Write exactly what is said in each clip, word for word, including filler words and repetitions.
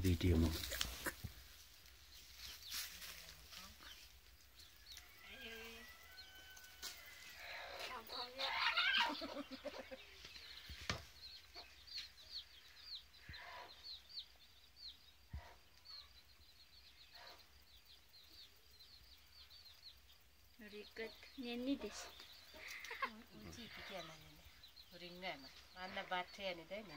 video mo. Riket nyanyi des. Uji pikiran ni, ringan. Mana baterai ni dah ni.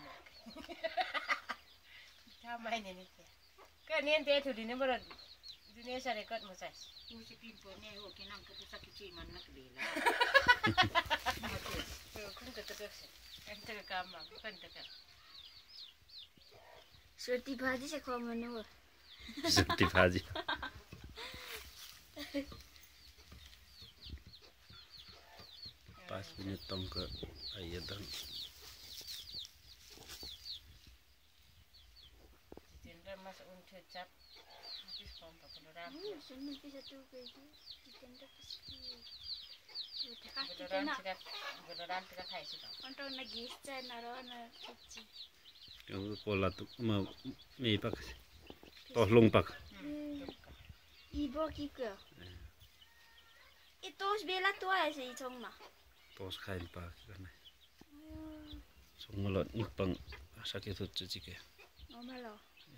Kamai ni ni. Kan ni ente tu di ni berat. Dunia saya rekat musai. Uji pimpo ni, oh kenang kepusak kecil mana kebela. Tu kun ketuk. Ente ke kamar, bukan dekat. Seperti bhaji saya kau mana? Seperti bhaji. Pas minit tong ke ayadan. Tenda masuk untuk cap. Habis pompa penuram. Oh, sini bisa tu kerja. Tenda pasti. Penuram tidak, penuram tidak kaya sudah. Untuk nak gista narona kecil. Yung pola tu ma may pak. Tohlong pak. Ibu kiko. Itu sebela tu aja sih congma. Tos kain pak kan. Sungulot nipang sakit tu cicik. Oh malah.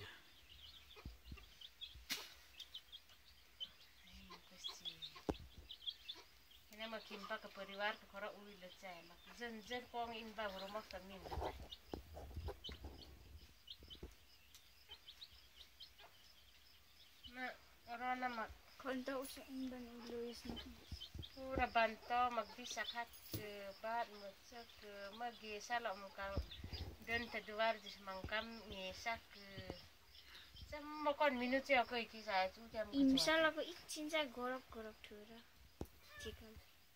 Ini makin pak keperiwar kekora ui lecai. Mak jen-jen pong inba rumah kami lecai. Mak orang nama Konta usah imban uluis nak. pura banto magbisa kat ke bat macak ke magi salok mukang dan terduar di semangkam ngesak ke sama kon minut ya aku iki saya tu jam Imsal aku ikcin saya gorok-gorok tura. Cikal.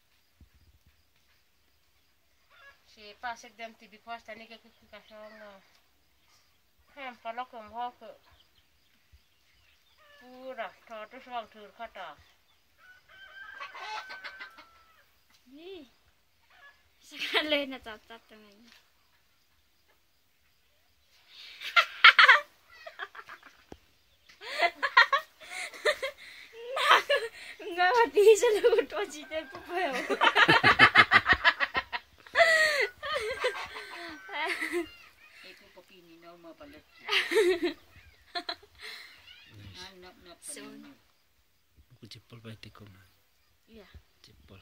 si pasek dan tibi kuas tani ke ke kasong hem palok kem ho ke pura thot suang thur khata Ni. Sekali nak cap-cap teman. Enggak mati selalu tu cerita pupaya. Itu kopi ni nama balut. Anak nak Soon. Aku cepol baik tikom. Ya. Cepol.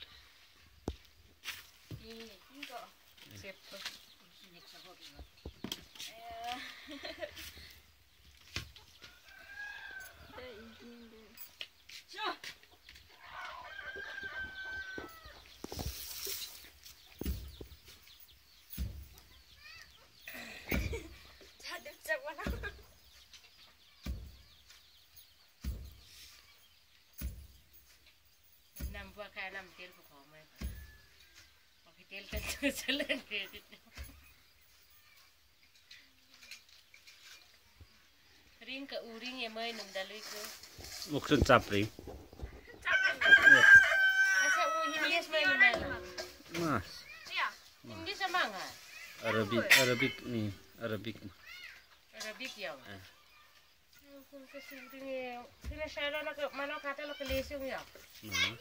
Ini enggak. sip Ini sabuk ni. Eh. Dah izin deh. Sure. Hadap siapa nak? enam buah kaya enam tel pukau mai pakai tel kan tu jalan kredit ring ke uring ya mai nung dalui ke Muksun capri. asa u Hindi mai nung mai Mas. Ya. Hindi sama nga Arabic Arabic ni Arabic. Arabic yang Eh. kung kasi uring ya sila syara na mana kata lo kelesung ya Nah.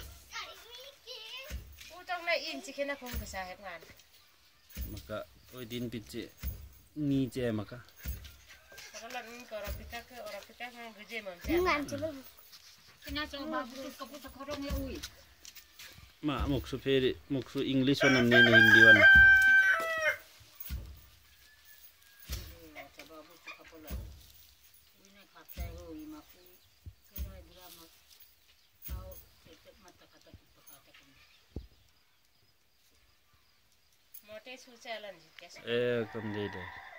utang na inci kena kung kasahit nga Maka pwedeng pici ni je maka. kalau lang ka orang pita ke orang pita nga gaje man Bungan coba. Kenapa babu tu kepusak korong ya ui? Ma muksu feri muksu English wan namne ni Hindi wan. Coba babu tu kepulah. Ini kata ui maku. Kena dia mak. Kau tetap mata kata kita kata kan. mote su chalan ji kes Eh kam dei dei.